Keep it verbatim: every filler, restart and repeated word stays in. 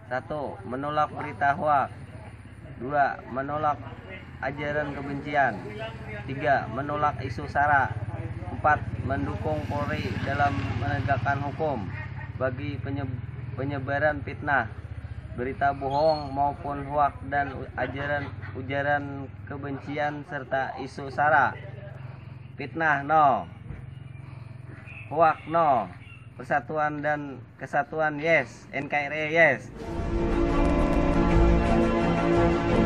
Satu, menolak berita hoak. Dua, menolak ajaran kebencian. Tiga, menolak isu sara. Empat, mendukung Polri dalam menegakkan hukum bagi penyebaran fitnah, berita bohong maupun hoak dan ajaran ujaran kebencian serta isu sara. Fitnah no, hoak no, persatuan dan kesatuan yes, N K R I yes.